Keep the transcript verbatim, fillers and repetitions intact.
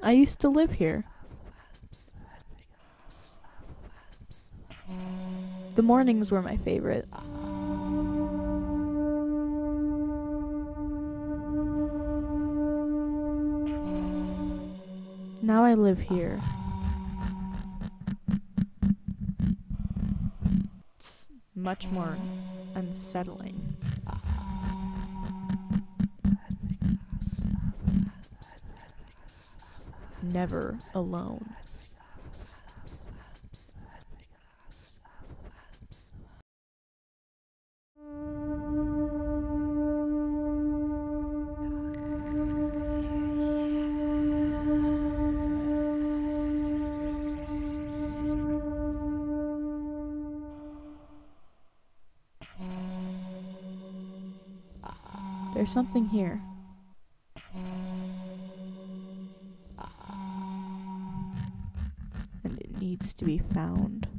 I used to live here. The mornings were my favorite. Now I live here. It's much more unsettling. Never alone. There's something here. And it needs to be found.